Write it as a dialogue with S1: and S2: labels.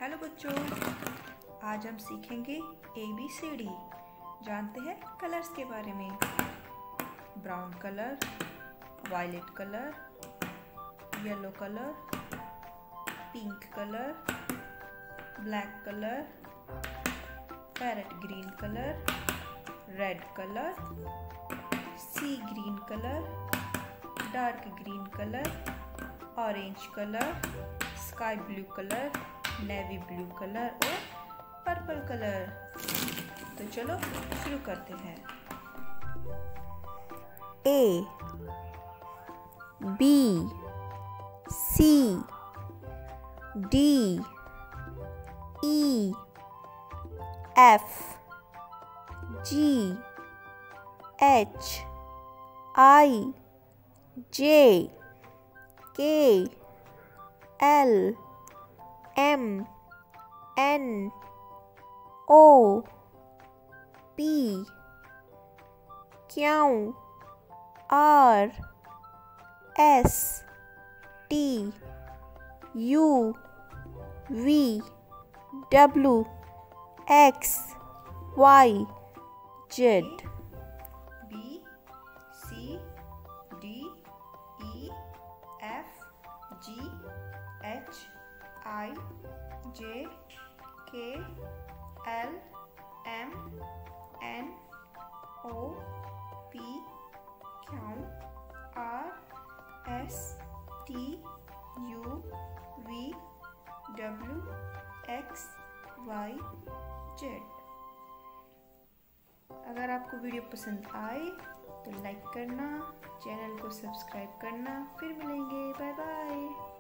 S1: Hello बच्चों, आज हम सीखेंगे ABCD। जानते हैं कलर्स के बारे में। Brown colour, violet colour, yellow colour, pink colour, black colour, parrot green colour, red colour, sea green colour, dark green colour, orange colour, sky blue colour, navy blue colour और purple colour. तो चलो शुरू करते हैं।
S2: A B C D E F G H I J K L M N O P Q R S T U V W X Y Z
S1: B C D E F G H I J K L M N O P Q R S T U V W X Y Z। अगर आपको video पसंद आए तो like करना, channel को subscribe करना। फिर मिलेंगे, बाय बाय।